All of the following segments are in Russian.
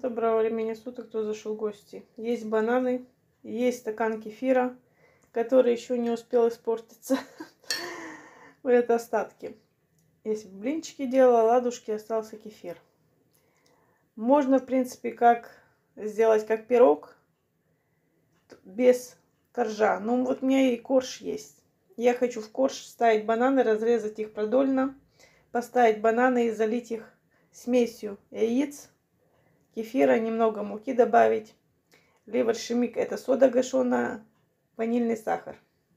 Доброго времени суток, кто зашел в гости. Есть бананы, есть стакан кефира, который еще не успел испортиться. Это остатки. Если блинчики делала, ладушки, остался кефир. Можно, в принципе, как сделать как пирог без коржа. Ну, вот у меня и корж есть. Я хочу в корж ставить бананы, разрезать их продольно, поставить бананы и залить их смесью яиц, кефира, немного муки добавить. Ливершемик — это сода гашеная, ванильный сахар.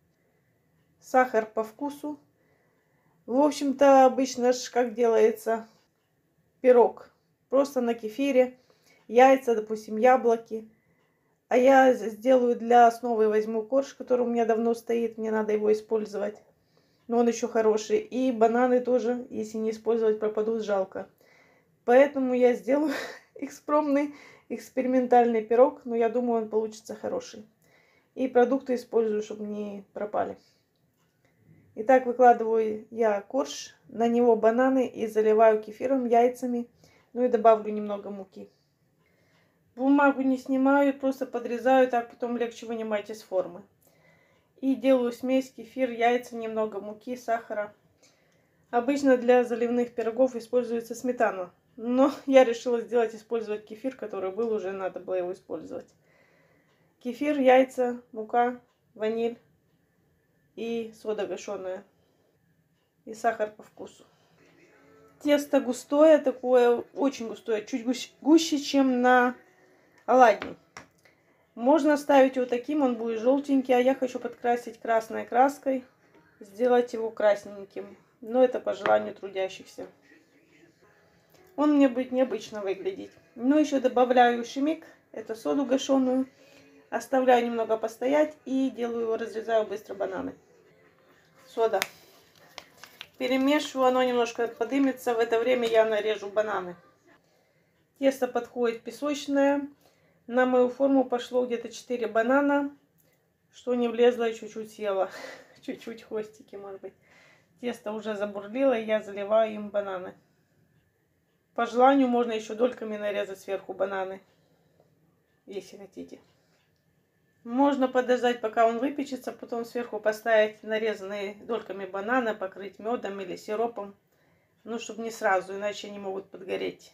Сахар по вкусу. В общем-то, обычно как делается пирог. Просто на кефире, яйца, допустим, яблоки. А я сделаю для основы, возьму корж, который у меня давно стоит, мне надо его использовать. Но он еще хороший. И бананы тоже, если не использовать, пропадут, жалко. Поэтому я сделаю экспромный, экспериментальный пирог, но я думаю, он получится хороший. И продукты использую, чтобы не пропали. Итак, выкладываю я корж, на него бананы и заливаю кефиром, яйцами. Ну и добавлю немного муки. Бумагу не снимаю, просто подрезаю, так потом легче вынимать из формы. И делаю смесь: кефир, яйца, немного муки, сахара. Обычно для заливных пирогов используется сметана. Но я решила использовать кефир, который был, уже надо было его использовать. Кефир, яйца, мука, ваниль и сода гашеная. И сахар по вкусу. Тесто густое, такое очень густое, чуть гуще, чем на оладьи. Можно ставить его таким, он будет желтенький, а я хочу подкрасить красной краской, сделать его красненьким. Но это по желанию трудящихся. Он мне будет необычно выглядеть. Но еще добавляю шемик, это соду гашеную. Оставляю немного постоять и делаю, разрезаю быстро бананы. Сода. Перемешиваю, оно немножко подымется. В это время я нарежу бананы. Тесто подходит песочное. На мою форму пошло где-то 4 банана. Что не влезло, я чуть-чуть съела. Чуть-чуть хвостики, может быть. Тесто уже забурлило, и я заливаю им бананы. По желанию можно еще дольками нарезать сверху бананы, если хотите. Можно подождать, пока он выпечется, потом сверху поставить нарезанные дольками бананы, покрыть медом или сиропом. Ну, чтобы не сразу, иначе они могут подгореть.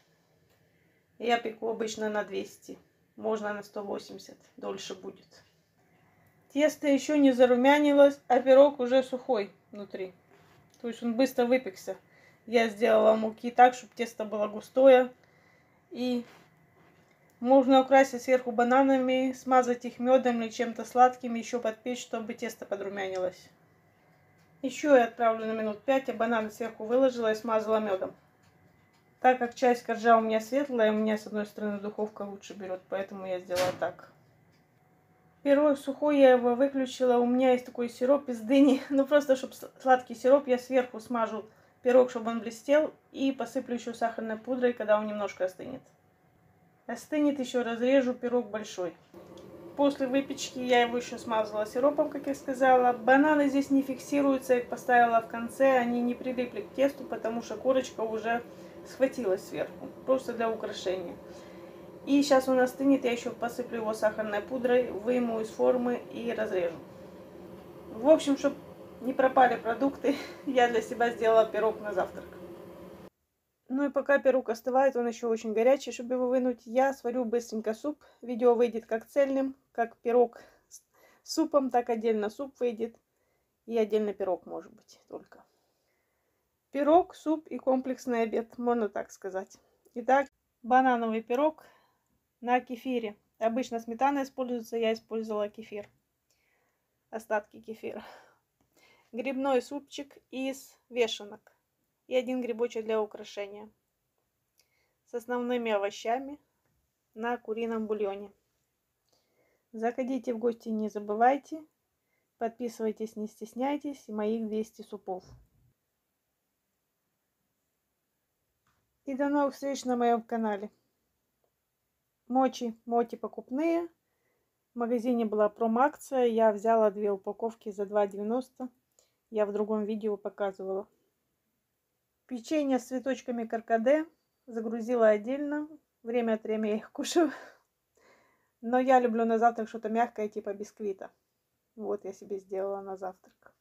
Я пеку обычно на 200, можно на 180, дольше будет. Тесто еще не зарумянилось, а пирог уже сухой внутри. То есть он быстро выпекся. Я сделала муки так, чтобы тесто было густое. И можно украсить сверху бананами, смазать их медом или чем-то сладким, еще подпечь, чтобы тесто подрумянилось. Еще я отправлю на минут 5, а бананы сверху выложила и смазала медом. Так как часть коржа у меня светлая, у меня с одной стороны духовка лучше берет, поэтому я сделала так. Пирог сухой, я его выключила. У меня есть такой сироп из дыни. Ну просто, чтобы сладкий сироп, я сверху смажу пирог, чтобы он блестел. И посыплю еще сахарной пудрой, когда он немножко остынет. Остынет, еще разрежу пирог большой. После выпечки я его еще смазала сиропом, как я сказала. Бананы здесь не фиксируются, я их поставила в конце. Они не прилипли к тесту, потому что корочка уже схватилась сверху. Просто для украшения. И сейчас он остынет, я еще посыплю его сахарной пудрой, выйму из формы и разрежу. В общем, чтобы не пропали продукты, я для себя сделала пирог на завтрак. Ну и пока пирог остывает, он еще очень горячий, чтобы его вынуть, я сварю быстренько суп. Видео выйдет как цельным, как пирог с супом, так отдельно суп выйдет. И отдельно пирог, может быть, только. Пирог, суп и комплексный обед, можно так сказать. Итак, банановый пирог на кефире. Обычно сметана используется, я использовала кефир. Остатки кефира. Грибной супчик из вешенок. И 1 грибочек для украшения. С основными овощами на курином бульоне. Заходите в гости, не забывайте. Подписывайтесь, не стесняйтесь. И моих 200 супов. И до новых встреч на моем канале. Моти покупные. В магазине была промо-акция. Я взяла 2 упаковки за 2,90. Я в другом видео показывала. Печенье с цветочками каркаде загрузила отдельно. Время от времени я их кушаю. Но я люблю на завтрак что-то мягкое, типа бисквита. Вот я себе сделала на завтрак.